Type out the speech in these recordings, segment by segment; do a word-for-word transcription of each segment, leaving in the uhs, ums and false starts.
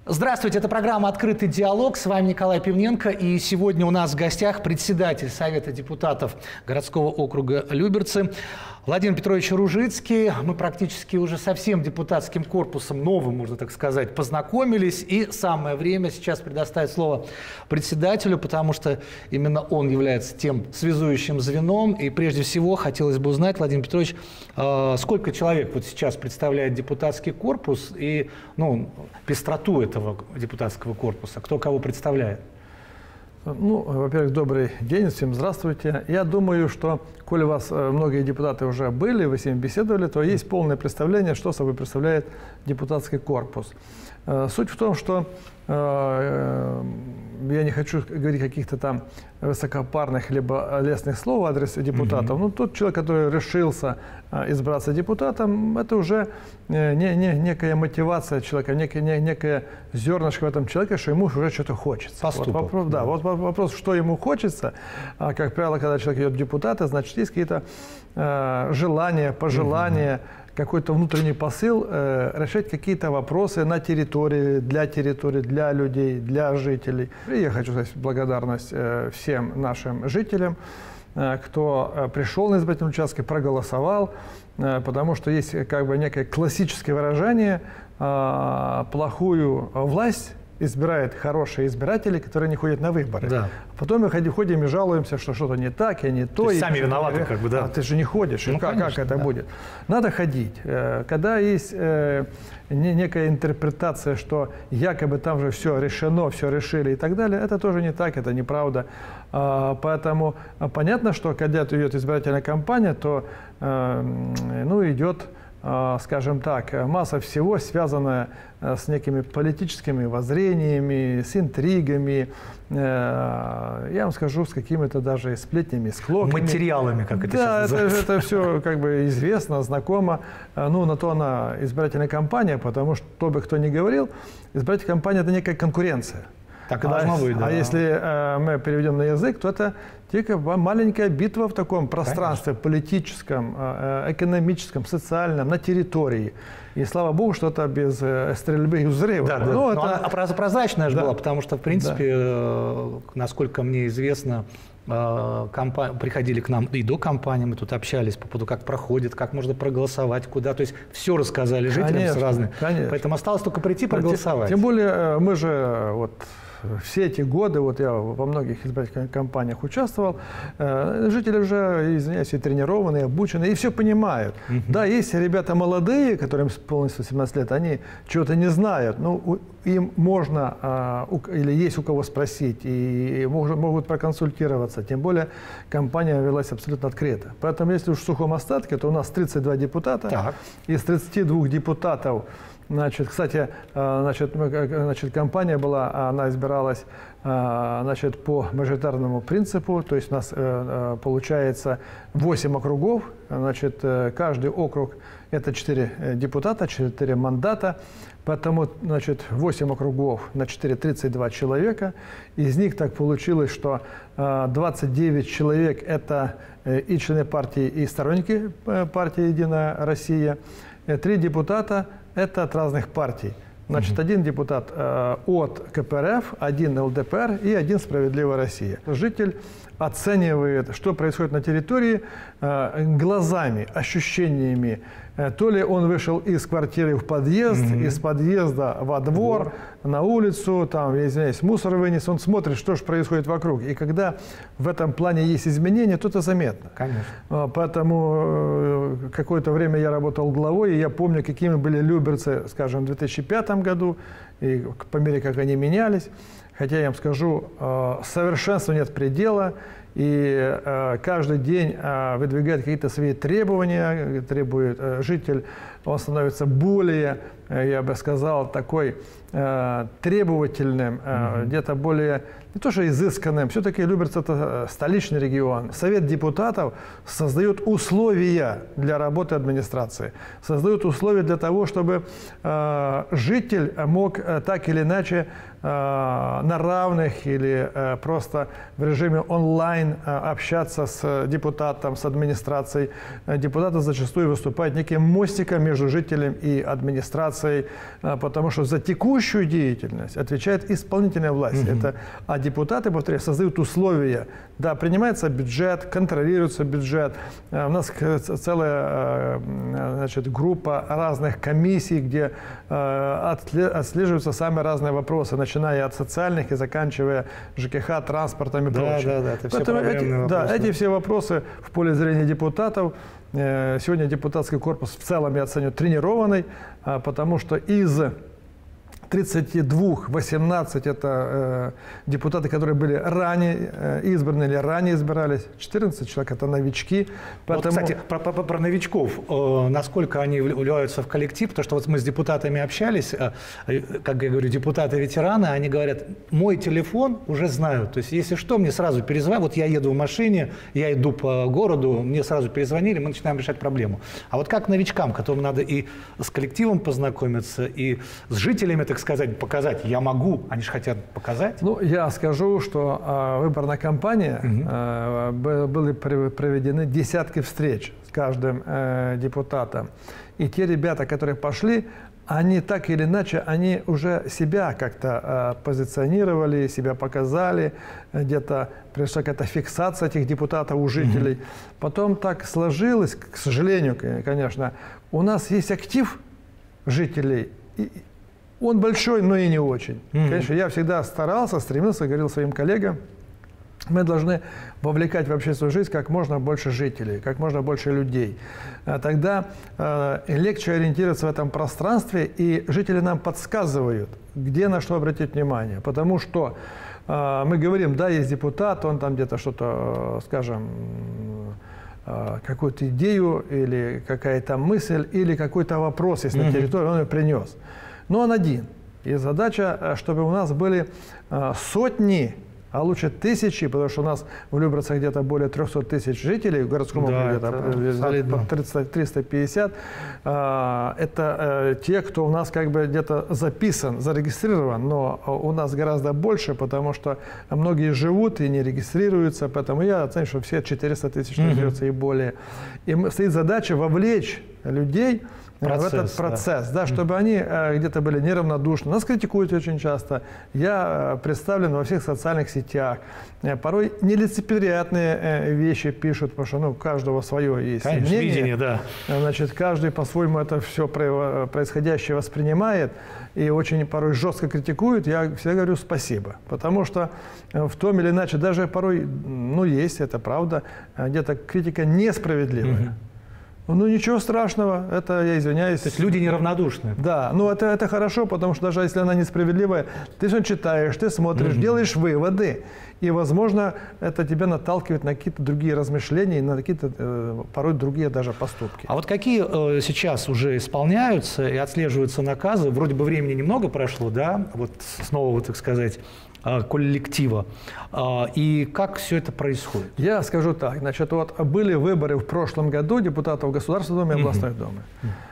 Здравствуйте, это программа «Открытый диалог». С вами Николай Пивненко. И сегодня у нас в гостях председатель Совета депутатов городского округа Люберцы Владимир Петрович Ружицкий. Мы практически уже со всем депутатским корпусом, новым, можно так сказать, познакомились. И самое время сейчас предоставить слово председателю, потому что именно он является тем связующим звеном. И прежде всего хотелось бы узнать, Владимир Петрович, сколько человек вот сейчас представляет депутатский корпус и ну, пестроту этого депутатского корпуса? Кто кого представляет? Ну, во-первых, добрый день, всем здравствуйте. Я думаю, что, коли у вас многие депутаты уже были, вы с ними беседовали, то есть полное представление, что собой представляет депутатский корпус. Суть в том, что я не хочу говорить каких-то там высокопарных либо лестных слов в адрес депутатов, mm-hmm. но тот человек, который решился избраться депутатом, это уже не, не, некая мотивация человека, некая, не, некая зернышко в этом человеке, что ему уже что-то хочется. Вот вопрос, да, вот вопрос, что ему хочется. Как правило, когда человек идет в депутаты, значит, есть какие-то э, желания, пожелания, mm-hmm. какой-то внутренний посыл э, решать какие-то вопросы на территории, для территории, для людей, для жителей. И я хочу сказать благодарность э, всем нашим жителям, э, кто э, пришел на избирательный участок, проголосовал, э, потому что есть как бы некое классическое выражение э, «плохую власть избирают хорошие избиратели, которые не ходят на выборы». Да. Потом мы ходим и жалуемся, что что-то не так, и не то. То есть и сами виноваты, как бы, да. А ты же не ходишь, ну, как, конечно, как это да. будет? Надо ходить. Когда есть э, некая интерпретация, что якобы там же все решено, все решили и так далее, это тоже не так, это неправда. А, поэтому понятно, что когда идет избирательная кампания, то э, ну, идет, скажем так, масса всего, связанная с некими политическими воззрениями, с интригами, я вам скажу, с какими-то даже сплетнями, склоками. Материалами, как это да, сейчас называется. Да, это все как бы известно, знакомо. Ну, на то она избирательная кампания, потому что, кто бы кто ни говорил, избирательная кампания – это некая конкуренция. Так и должно быть, да. А если э, мы переведем на язык, то это только маленькая битва в таком пространстве, конечно, политическом, э, экономическом, социальном, на территории. И слава богу, что это без э, стрельбы и взрыва. Да, да. Ну, это... А прозрачная же да. была, потому что, в принципе, да. э, насколько мне известно, э, компа... приходили к нам и до кампании, мы тут общались по поводу, как проходит, как можно проголосовать, куда. То есть все рассказали жителям конечно, с разными. Конечно. Поэтому осталось только прийти проголосовать. Тем, тем более мы же вот все эти годы, вот я во многих избирательных кампаниях участвовал, э, жители уже, извиняюсь, и тренированные, и обучены, и все понимают. Uh-huh. Да, есть ребята молодые, которым исполнилось восемнадцать лет, они чего-то не знают, но им можно, э, у, или есть у кого спросить, и, и могут, могут проконсультироваться, тем более кампания велась абсолютно открыто. Поэтому, если уж в сухом остатке, то у нас тридцать два депутата, так. Из тридцати двух депутатов, значит, кстати, значит, значит, кампания была, она избиралась, значит, по мажоритарному принципу, то есть у нас получается восемь округов, значит, каждый округ это четыре депутата, четыре мандата, поэтому, значит, восемь округов на четыре – тридцать два человека, из них так получилось, что двадцать девять человек это и члены партии, и сторонники партии «Единая Россия», три депутата это от разных партий. Значит, uh-huh. один депутат э, от ка пэ эр эф, один эл дэ пэ эр и один «Справедливая Россия». Житель оценивает, что происходит на территории, э, глазами, ощущениями. Э, то ли он вышел из квартиры в подъезд, uh-huh. из подъезда во двор, двор, на улицу, там, я извиняюсь, мусор вынес, он смотрит, что же происходит вокруг. И когда в этом плане есть изменения, то это заметно. Конечно. Э, поэтому э, какое-то время я работал главой, и я помню, какими были люберцы, скажем, в две тысячи пятом году, и по мере, как они менялись. Хотя я вам скажу, совершенству нет предела, и каждый день выдвигает какие-то свои требования, требует житель, он становится более, я бы сказал, такой требовательным, mm-hmm. где-то более, не то что изысканным, все-таки Люберцы – это столичный регион. Совет депутатов создает условия для работы администрации, создает условия для того, чтобы житель мог так или иначе на равных или просто в режиме онлайн общаться с депутатом, с администрацией. Депутаты зачастую выступают неким мостиком между жителем и администрацией, потому что за текущую деятельность отвечает исполнительная власть. Mm-hmm. Это, а депутаты, повторяю, создают условия. Да, принимается бюджет, контролируется бюджет. У нас целая, значит, группа разных комиссий, где отслеживаются самые разные вопросы, начиная от социальных и заканчивая ЖКХ, транспортом и да, прочим. Да, да, это Поэтому все эти, да, эти все вопросы в поле зрения депутатов. Сегодня депутатский корпус в целом, я оценю, тренированный, потому что из тридцати двух восемнадцать это э, депутаты, которые были ранее э, избраны или ранее избирались. четырнадцать человек это новички. Поэтому... Вот, кстати, про, про, про новичков. Э, насколько они вливаются в коллектив? Потому что вот мы с депутатами общались, э, как я говорю, депутаты-ветераны, они говорят, мой телефон уже знают. То есть, если что, мне сразу перезвонят. Вот я еду в машине, я иду по городу, мне сразу перезвонили, мы начинаем решать проблему. А вот как новичкам, которым надо и с коллективом познакомиться, и с жителями, так сказать, показать, я могу, они же хотят показать. Ну, я скажу, что э, выборная кампания, э, были проведены десятки встреч с каждым э, депутатом. И те ребята, которые пошли, они так или иначе, они уже себя как-то э, позиционировали, себя показали, где-то пришла какая-то фиксация этих депутатов у жителей. Mm-hmm. Потом так сложилось, к сожалению, конечно, у нас есть актив жителей, и он большой, но и не очень. Mm-hmm. Конечно, я всегда старался, стремился, говорил своим коллегам, мы должны вовлекать в общественную жизнь как можно больше жителей, как можно больше людей. Тогда э, легче ориентироваться в этом пространстве, и жители нам подсказывают, где на что обратить внимание. Потому что э, мы говорим, да, есть депутат, он там где-то что-то, скажем, э, какую-то идею или какая-то мысль, или какой-то вопрос есть на территории, он ее принес. Но он один. И задача, чтобы у нас были э, сотни, а лучше тысячи, потому что у нас в Люберцах где-то более трёхсот тысяч жителей, в городском округе где-то триста пятьдесят. Э, это э, те, кто у нас как бы где-то записан, зарегистрирован, но у нас гораздо больше, потому что многие живут и не регистрируются, поэтому я оцениваю, что все четыреста тысяч наберется и более. И стоит задача вовлечь людей Процесс, в этот процесс, да, да, чтобы они э, где-то были неравнодушны. Нас критикуют очень часто. Я э, представлен во всех социальных сетях. Э, порой нелицеприятные э, вещи пишут, потому что ну, у каждого свое есть Конечно, мнение. Видение, да. Значит, каждый по-своему это все происходящее воспринимает и очень порой жестко критикует. Я всегда говорю спасибо, потому что в том или иначе, даже порой, ну есть, это правда, где-то критика несправедливая. Mm-hmm. Ну, ничего страшного, это, я извиняюсь. То есть люди неравнодушны. Да, ну это, это хорошо, потому что даже если она несправедливая, ты же читаешь, ты смотришь, mm-hmm. делаешь выводы. И, возможно, это тебя наталкивает на какие-то другие размышления, на какие-то э, порой другие даже поступки. А вот какие э, сейчас уже исполняются и отслеживаются наказы? Вроде бы времени немного прошло, да, вот с нового, так сказать, э, коллектива. Э, и как все это происходит? Я скажу так. Значит, вот были выборы в прошлом году депутатов Государственной Думы и областной Думы.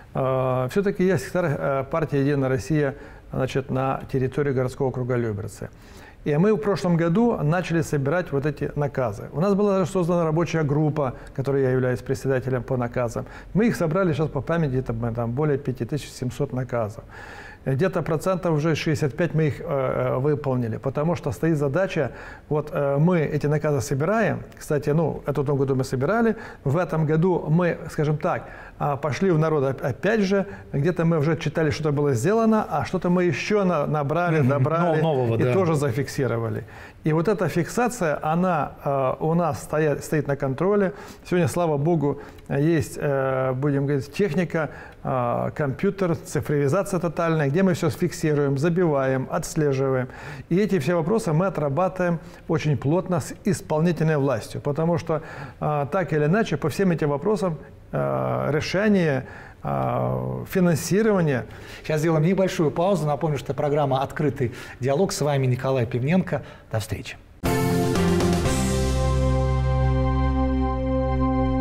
Э, все-таки есть секретарь партии «Единая Россия», значит, на территории городского округа Люберцы. И мы в прошлом году начали собирать вот эти наказы. У нас была даже создана рабочая группа, которой я являюсь председателем по наказам. Мы их собрали сейчас по памяти, там, там более пять тысяч семьсот наказов. Где-то процентов уже шестьдесят пять мы их э, выполнили, потому что стоит задача, вот э, мы эти наказы собираем, кстати, ну, в том году мы собирали, в этом году мы, скажем так, пошли в народ опять же, где-то мы уже читали, что-то было сделано, а что-то мы еще на, набрали, добрали Нового, и да. тоже зафиксировали. И вот эта фиксация, она э, у нас стоят, стоит на контроле. Сегодня, слава богу, есть, э, будем говорить, техника, э, компьютер, цифровизация тотальная, где мы все фиксируем, забиваем, отслеживаем. И эти все вопросы мы отрабатываем очень плотно с исполнительной властью, потому что э, так или иначе по всем этим вопросам э, решение, финансирование. Сейчас сделаем небольшую паузу. Напомню, что программа «Открытый диалог». С вами Николай Пивненко. До встречи.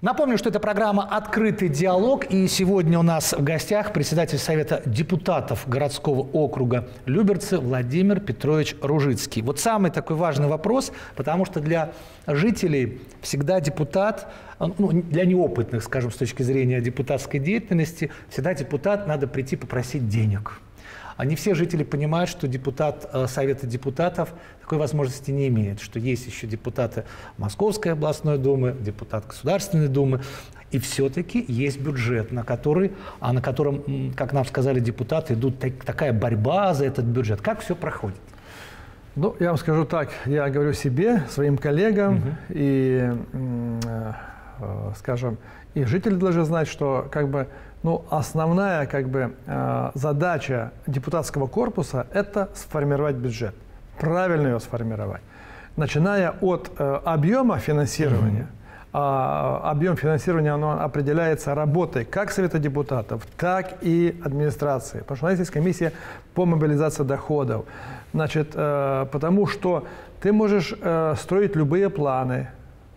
Напомню, что это программа «Открытый диалог», и сегодня у нас в гостях председатель Совета депутатов городского округа Люберцы Владимир Петрович Ружицкий. Вот самый такой важный вопрос, потому что для жителей всегда депутат, ну, для неопытных, скажем, с точки зрения депутатской деятельности, всегда депутат надо прийти попросить денег. А не все жители понимают, что депутат Совета депутатов такой возможности не имеет, что есть еще депутаты Московской областной думы, депутат Государственной думы, и все-таки есть бюджет, на который, а на котором, как нам сказали депутаты, идут так, такая борьба за этот бюджет. Как все проходит? Ну, я вам скажу так, я говорю себе, своим коллегам, угу. и, э, э, скажем, и жители должны знать, что как бы Ну, основная как бы, э, задача депутатского корпуса – это сформировать бюджет, правильно его сформировать, начиная от э, объема финансирования. Mm-hmm. А объем финансирования он определяется работой как Совета депутатов, так и администрации. Потому что у нас есть комиссия по мобилизации доходов. Значит, э, потому что ты можешь э, строить любые планы,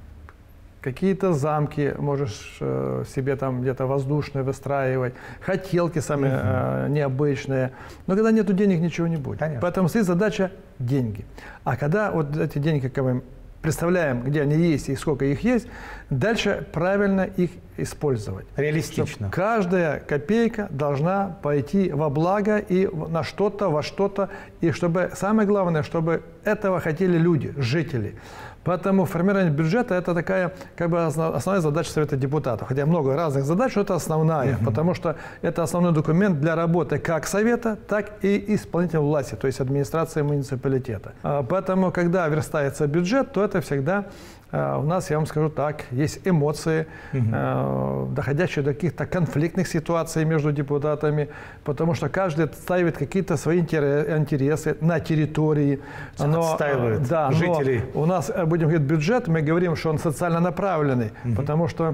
какие-то замки можешь э, себе там где-то воздушные выстраивать, хотелки сами э, необычные. Но когда нету денег, ничего не будет. Конечно. Поэтому стоит задача – деньги. А когда вот эти деньги, как мы представляем, где они есть и сколько их есть, дальше правильно их использовать. Реалистично. Каждая копейка должна пойти во благо и на что-то, во что-то. И чтобы, самое главное, чтобы этого хотели люди, жители. Поэтому формирование бюджета – это такая как бы основная задача Совета депутатов. Хотя много разных задач, но это основная, угу. потому что это основной документ для работы как Совета, так и исполнительной власти, то есть администрации муниципалитета. Поэтому, когда верстается бюджет, то это всегда у нас, я вам скажу так, есть эмоции, угу. доходящие до каких-то конфликтных ситуаций между депутатами, потому что каждый ставит какие-то свои интересы на территории. Но, отстаивает да, жителей. У нас, будем говорить, бюджет, мы говорим, что он социально направленный, угу. потому что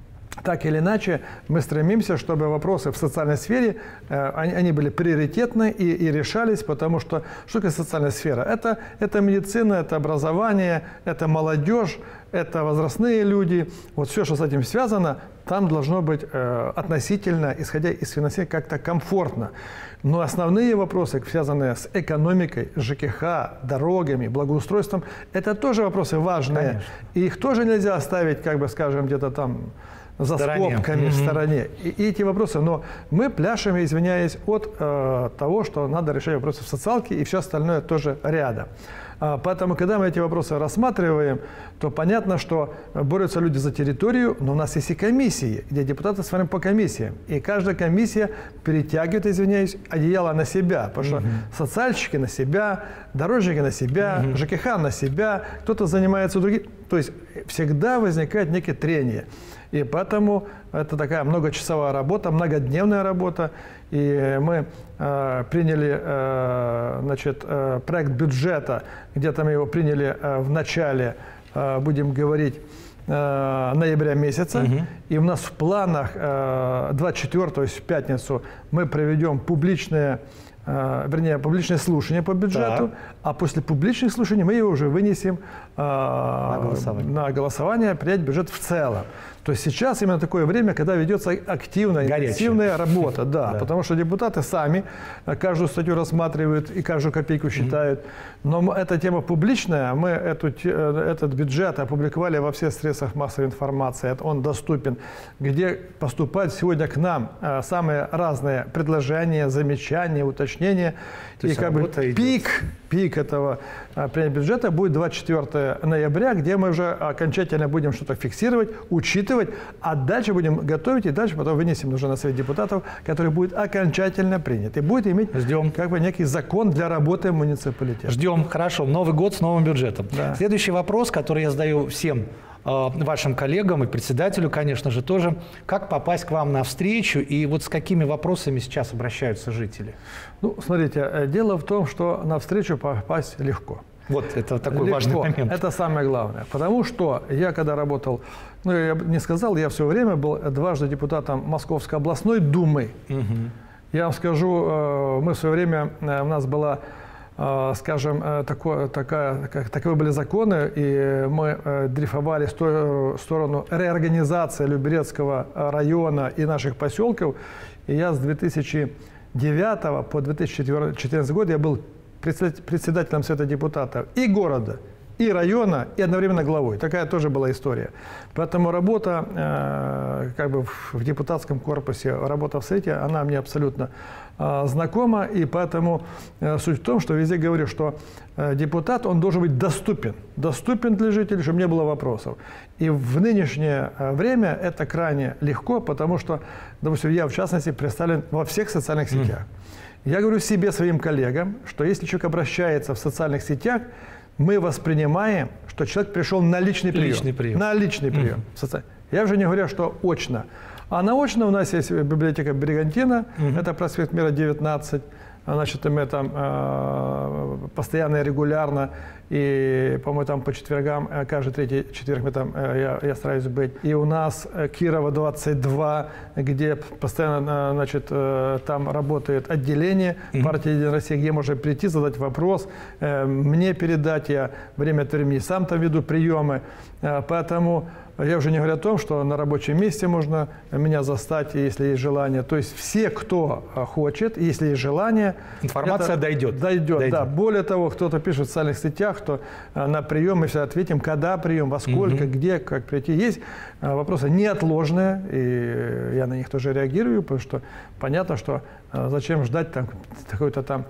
так или иначе, мы стремимся, чтобы вопросы в социальной сфере, э, они, они были приоритетны и, и решались, потому что что такое социальная сфера? Это, это медицина, это образование, это молодежь, это возрастные люди. Вот все, что с этим связано, там должно быть э, относительно, исходя из финансирования, как-то комфортно. Но основные вопросы, связанные с экономикой, ЖКХ, дорогами, благоустройством, это тоже вопросы важные. Конечно. И их тоже нельзя оставить, как бы, скажем, где-то там за скобками, в стороне. И, и эти вопросы, но мы пляшем, извиняюсь, от э, того, что надо решать вопросы в социалке, и все остальное тоже рядом. А, поэтому, когда мы эти вопросы рассматриваем, то понятно, что борются люди за территорию, но у нас есть и комиссии, где депутаты смотрим по комиссиям. И каждая комиссия перетягивает, извиняюсь, одеяло на себя, потому что угу. социальщики на себя, дорожники на себя, угу. ЖКХ на себя, кто-то занимается другим. То есть всегда возникает некие трения. И поэтому это такая многочасовая работа, многодневная работа. И мы э, приняли э, значит, э, проект бюджета, где-то мы его приняли э, в начале, э, будем говорить, э, ноября месяца. Угу. И у нас в планах э, двадцать четвёртого, то есть в пятницу, мы проведем публичные, э, вернее, публичное слушание по бюджету, так. а после публичных слушаний мы его уже вынесем э, на, голосование. на голосование, принять бюджет в целом. То есть сейчас именно такое время, когда ведется активная, интенсивная работа. Да, да. Потому что депутаты сами каждую статью рассматривают и каждую копейку считают. Но эта тема публичная. Мы эту, этот бюджет опубликовали во всех средствах массовой информации. Он доступен, где поступают сегодня к нам самые разные предложения, замечания, уточнения. То и как бы пик, пик этого принятия бюджета будет двадцать четвёртого ноября, где мы уже окончательно будем что-то фиксировать, учитывать, а дальше будем готовить, и дальше потом вынесем уже на Совет депутатов, который будет окончательно принят. И будет иметь Ждем. как бы некий закон для работы муниципалитета. Ждем. Хорошо. Новый год с новым бюджетом. Да. Следующий вопрос, который я задаю всем вашим коллегам и председателю, конечно же, тоже. Как попасть к вам на встречу и вот с какими вопросами сейчас обращаются жители? Ну, смотрите, дело в том, что на встречу попасть легко. Вот это такой легко. важный момент. Это самое главное. Потому что я, когда работал, ну, я не сказал, я все время был дважды депутатом Московской областной думы. Угу. Я вам скажу, мы в свое время, у нас была скажем, такое, такая, таковы были законы, и мы дрейфовали в сторону реорганизации Люберецкого района и наших поселков. И я с две тысячи девятого по две тысячи четырнадцатый год я был председателем Совета депутатов и города, и района, и одновременно главой. Такая тоже была история. Поэтому работа э, как бы в депутатском корпусе, работа в Совете, она мне абсолютно э, знакома. И поэтому э, суть в том, что везде говорю, что э, депутат, он должен быть доступен. Доступен для жителей, чтобы не было вопросов. И в нынешнее время это крайне легко, потому что, допустим, я в частности представлен во всех социальных сетях. Я говорю себе, своим коллегам, что если человек обращается в социальных сетях, мы воспринимаем, что человек пришел на личный прием. Личный прием. На личный прием. Mm-hmm. Я уже не говорю, что очно. А на очно у нас есть библиотека Бригантина, mm-hmm. это проспект Мира, девятнадцать. Значит, мы там э, постоянно и регулярно, и, по-моему, там по четвергам, каждый третий четверг мы там, э, я, я стараюсь быть. И у нас Кирова двадцать два, где постоянно, значит, э, там работает отделение mm-hmm. партии «Единая Россия», где можно прийти, задать вопрос, э, мне передать, я время от времени сам там веду приемы. Э, поэтому я уже не говорю о том, что на рабочем месте можно меня застать, если есть желание. То есть все, кто хочет, если есть желание... Информация дойдет. Дойдет, дойдет, да. Более того, кто-то пишет в социальных сетях, что на прием мы все ответим, когда прием, во сколько, угу. где, как прийти. Есть вопросы неотложные, и я на них тоже реагирую, потому что понятно, что зачем ждать там какую-то там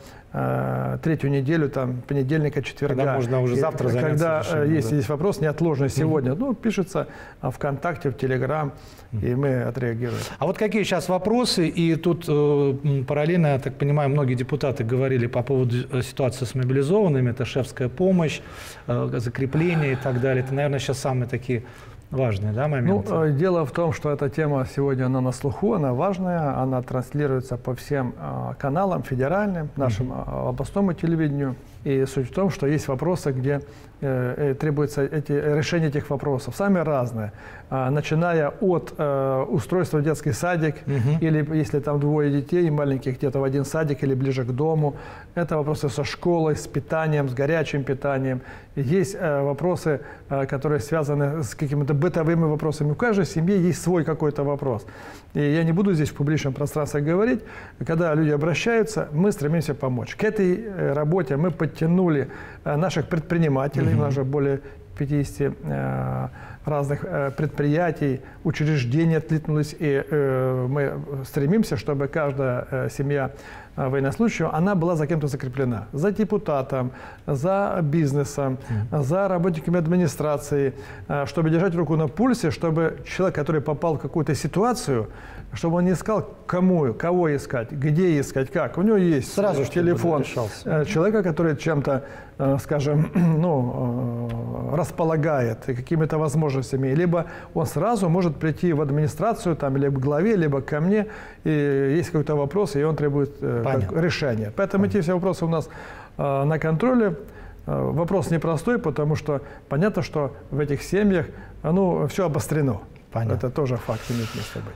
третью неделю, там, понедельника, четверга. Когда можно уже завтра заняться. Когда решением, если да. есть вопрос неотложный сегодня, mm-hmm. ну, пишется ВКонтакте, в Телеграм, mm-hmm. и мы отреагируем. А вот какие сейчас вопросы? И тут э, параллельно, я так понимаю, многие депутаты говорили по поводу ситуации с мобилизованными. Это шефская помощь, э, закрепление и так далее. Это, наверное, сейчас самые такие... важные, да, моменты? Ну, дело в том, что эта тема сегодня она на слуху, она важная, она транслируется по всем э, каналам федеральным, нашему uh-huh. областному телевидению. И суть в том, что есть вопросы, где э, требуется эти, решение этих вопросов. Самые разные. Э, начиная от э, устройства в детский садик, uh-huh. или если там двое детей маленьких, где-то в один садик или ближе к дому. Это вопросы со школой, с питанием, с горячим питанием. Есть э, вопросы, э, которые связаны с какими-то бытовыми вопросами. У каждой семьи есть свой какой-то вопрос. И я не буду здесь в публичном пространстве говорить. Когда люди обращаются, мы стремимся помочь. К этой э, работе мы подтянули э, наших предпринимателей, mm-hmm. у нас же более пятидесяти э, разных э, предприятий, учреждений откликнулись, и э, мы стремимся, чтобы каждая э, семья э, военнослужащего, она была за кем-то закреплена. За депутатом, за бизнесом, mm-hmm. за работниками администрации, э, чтобы держать руку на пульсе, чтобы человек, который попал в какую-то ситуацию, чтобы он не искал, кому, кого искать, где искать, как. У него есть сразу телефон человека, который чем-то, скажем, ну, располагает какими-то возможностями. Либо он сразу может прийти в администрацию, там, либо к главе, либо ко мне, и есть какой-то вопрос, и он требует как, решения. Поэтому Понятно. Эти все вопросы у нас на контроле. Вопрос непростой, потому что понятно, что в этих семьях ну, все обострено. Понятно. Это тоже факт имеет место быть.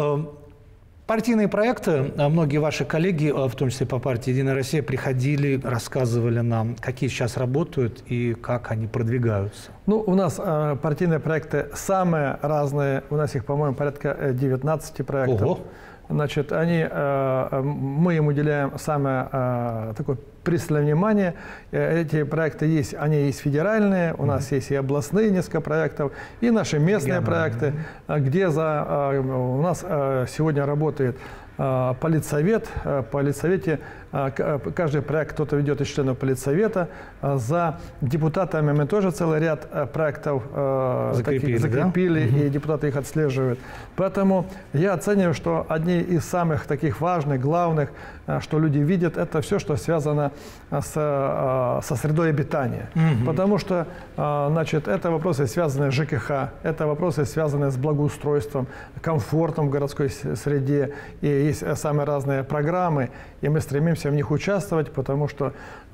Партийные проекты, многие ваши коллеги, в том числе по партии «Единая Россия», приходили, рассказывали нам, какие сейчас работают и как они продвигаются. Ну, у нас э, партийные проекты самые разные. У нас их, по-моему, порядка девятнадцати проектов. Ого. Значит, они, э, мы им уделяем самое э, такое пристальное внимание. Эти проекты есть, они есть федеральные, у mm-hmm. нас есть и областные несколько проектов, и наши местные Региональные. проекты, где за, у нас сегодня работает политсовет. В политсовете каждый проект кто-то ведет из членов политсовета. За депутатами мы тоже целый ряд проектов закрепили, таких, закрепили да? и депутаты их отслеживают. Поэтому я оцениваю, что одни из самых таких важных, главных, что люди видят, это все, что связано с, со средой обитания. Угу. Потому что значит, это вопросы, связанные с ЖКХ, это вопросы, связанные с благоустройством, комфортом в городской среде. И есть самые разные программы, и мы стремимся в них участвовать, потому что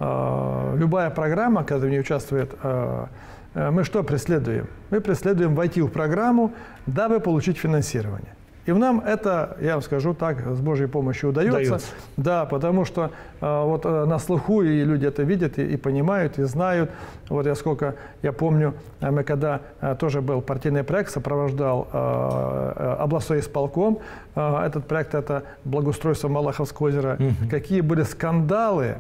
э, любая программа, когда в ней участвует, э, мы что преследуем? Мы преследуем войти в программу, дабы получить финансирование. И нам это, я вам скажу так, с Божьей помощью удается. удается. Да, потому что э, вот э, на слуху и люди это видят, и, и понимают, и знают. Вот я сколько, я помню, э, мы когда э, тоже был партийный проект, сопровождал э, э, областной исполком. Э, этот проект – это благоустройство Малаховского озера. Угу. Какие были скандалы,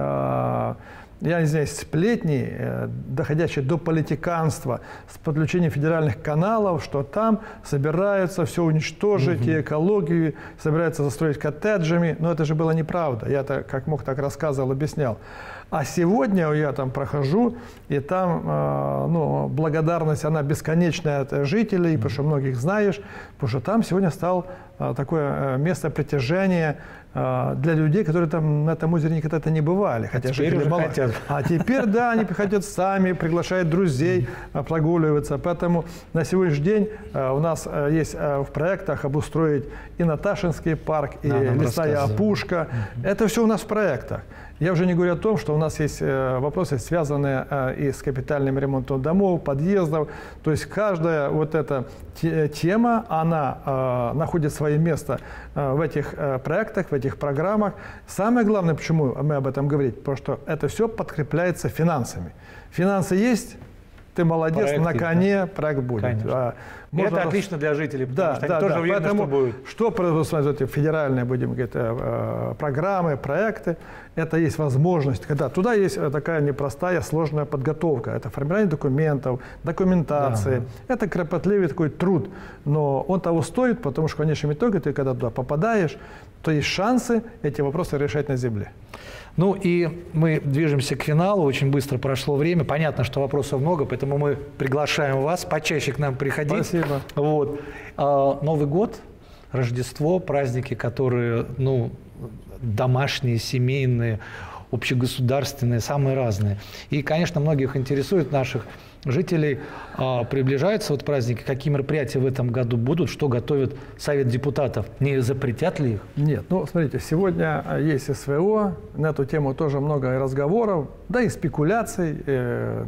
э, я не знаю, сплетни, э, доходящие до политиканства, с подключением федеральных каналов, что там собираются все уничтожить, угу. и экологию, собираются застроить коттеджами. Но это же было неправда. Я-то как мог, так рассказывал, объяснял. А сегодня я там прохожу, и там э, ну, благодарность, она бесконечная от жителей, mm-hmm. потому что многих знаешь, потому что там сегодня стало э, такое э, место притяжения э, для людей, которые там на этом озере никогда-то не бывали. Хотя а теперь уже мало... хотят. А теперь, да, они хотят сами, приглашают друзей э, прогуливаться. Поэтому на сегодняшний день э, у нас э, есть э, в проектах обустроить и Наташинский парк, и да, лесная опушка. Mm-hmm. Это все у нас в проектах. Я уже не говорю о том, что у нас есть э, вопросы, связанные э, и с капитальным ремонтом домов, подъездов. То есть каждая вот эта те, тема, она э, находит свое место э, в этих э, проектах, в этих программах. Самое главное, почему мы об этом говорим, потому что это все подкрепляется финансами. Финансы есть, ты молодец, проект на коне, да? Проект будет. А, можно это рас... отлично для жителей, потому да, что да, они тоже да. уверены, Поэтому, что будет. Что предусматривают федеральные, будем говорить, программы, проекты, это есть возможность, когда туда есть такая непростая, сложная подготовка. Это формирование документов, документации. Да. Это кропотливый такой труд, но он того стоит, потому что в конечном итоге ты, когда туда попадаешь, то есть шансы эти вопросы решать на земле. Ну и мы движемся к финалу, очень быстро прошло время. Понятно, что вопросов много, поэтому мы приглашаем вас почаще к нам приходить. Спасибо. Вот. Новый год, Рождество, праздники, которые, ну, домашние, семейные, общегосударственные, самые разные. И, конечно, многих интересует наших жителей, а, приближаются вот праздники, какие мероприятия в этом году будут, что готовит Совет депутатов, не запретят ли их? Нет, ну смотрите, сегодня есть СВО, на эту тему тоже много разговоров, да и спекуляций, э,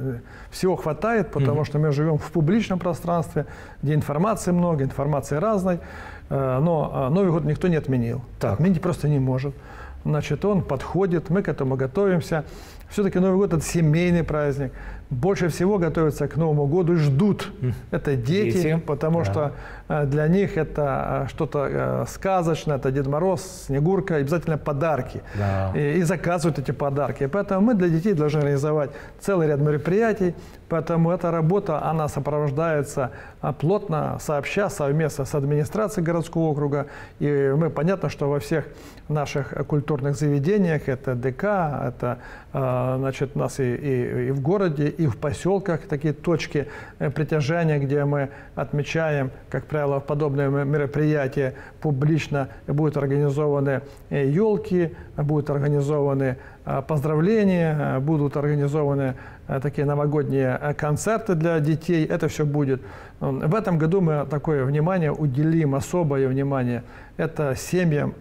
всего хватает, потому mm-hmm. что мы живем в публичном пространстве, где информации много, информации разной, э, но Новый год никто не отменил, так. Отменить просто не может. Значит, он подходит, мы к этому готовимся. Все-таки Новый год – это семейный праздник. Больше всего готовятся к Новому году и ждут. Это дети, дети. потому да. что для них это что-то сказочное, это Дед Мороз, Снегурка, обязательно подарки. Да. И, и заказывают эти подарки. Поэтому мы для детей должны организовать целый ряд мероприятий. Поэтому эта работа, она сопровождается плотно, сообща, совместно с администрацией городского округа. И мы, понятно, что во всех наших культурных заведениях, это ДК, это, значит, у нас и, и, и в городе, и в поселках такие точки притяжения, где мы отмечаем, как правило, подобные мероприятия публично. Будут организованы елки, будут организованы поздравления, будут организованы такие новогодние концерты для детей. Это все будет. В этом году мы такое внимание уделим, особое внимание. Это семьям,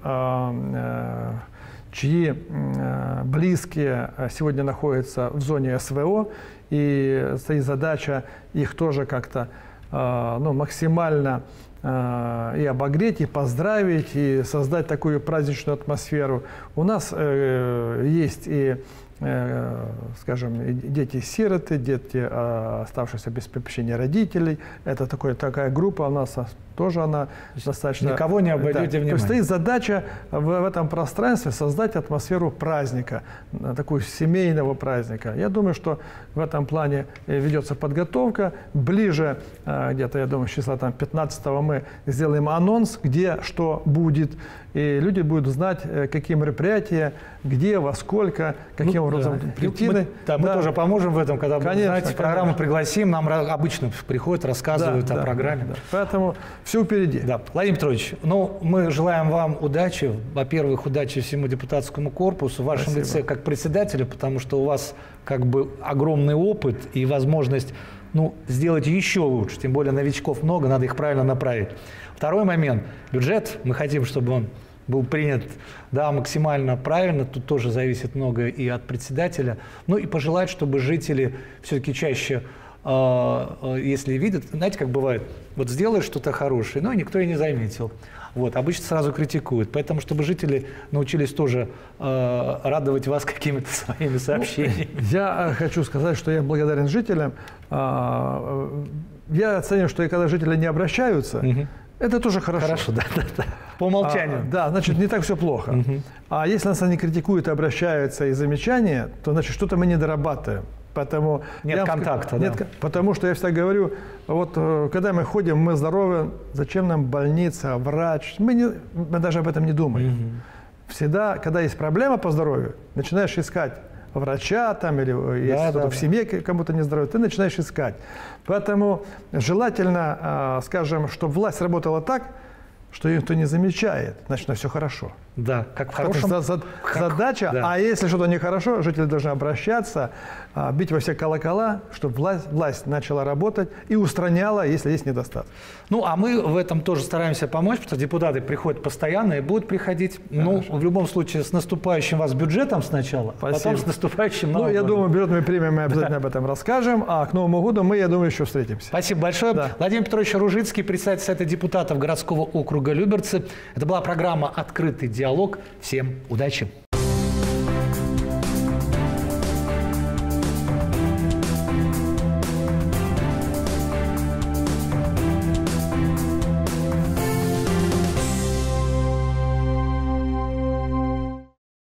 чьи близкие сегодня находятся в зоне СВО. И стоит задача их тоже как-то ну, максимально и обогреть, и поздравить, и создать такую праздничную атмосферу. У нас э, есть и, э, скажем, дети-сироты, дети, оставшиеся без попечения родителей. Это такой, такая группа у нас тоже, она достаточно... Никого не обойдете да. внимание. Стоит задача в, в этом пространстве создать атмосферу праздника, такую семейного праздника. Я думаю, что в этом плане ведется подготовка. Ближе, где-то, я думаю, с числа там, пятнадцатого мы сделаем анонс, где что будет. И люди будут знать, какие мероприятия, где, во сколько, каким ну, образом да. прийти. Мы, да, да. мы тоже поможем в этом, когда конечно, будем знать, конечно. программу пригласим. Нам обычно приходят, рассказывают да, о да, программе. Да. Поэтому все впереди. Да. Владимир Петрович, ну, мы желаем вам удачи. Во-первых, удачи всему депутатскому корпусу, в вашем Спасибо. лице как председателя, потому что у вас как бы огромный опыт и возможность ну, сделать еще лучше. Тем более новичков много, надо их правильно направить. Второй момент. Бюджет. Мы хотим, чтобы он был принят да, максимально правильно. Тут тоже зависит многое и от председателя. Ну и пожелать, чтобы жители все-таки чаще если видят, знаете, как бывает, вот сделаешь что-то хорошее, но никто и не заметил. Вот, обычно сразу критикуют. Поэтому, чтобы жители научились тоже э, радовать вас какими-то своими сообщениями. Ну, я хочу сказать, что я благодарен жителям. Я оцениваю, что и когда жители не обращаются, угу. это тоже хорошо. Хорошо, да, да, да. По умолчанию. А, да, значит, не так все плохо. Угу. А если нас они критикуют, обращаются и замечания, то, значит, что-то мы не дорабатываем. Поэтому нет я, контакта, нет, да. Потому что я всегда говорю, вот когда мы ходим, мы здоровы, зачем нам больница, врач? Мы, не, мы даже об этом не думаем. Угу. Всегда, когда есть проблема по здоровью, начинаешь искать врача там, или да, если да, кто-то да. в семье кому-то не здоровье, ты начинаешь искать. Поэтому желательно, скажем, чтобы власть работала так, что ее никто не замечает, значит, на все хорошо. Да, как в хорошем... Это за, как... задача, да. А если что-то нехорошо, жители должны обращаться, бить во все колокола, чтобы власть, власть начала работать и устраняла, если есть недостаток. Ну, а мы в этом тоже стараемся помочь, потому что депутаты приходят постоянно и будут приходить. Хорошо. Ну, в любом случае, с наступающим вас бюджетом сначала, Спасибо. Потом с наступающим Новым Ну, я годом. думаю, бюджет мы примем, мы обязательно об этом расскажем, а к Новому году мы, я думаю, еще встретимся. Спасибо большое. Да. Владимир Петрович Ружицкий, председатель Совета депутатов городского округа Люберцы. Это была программа «Открытый диалог». Всем удачи!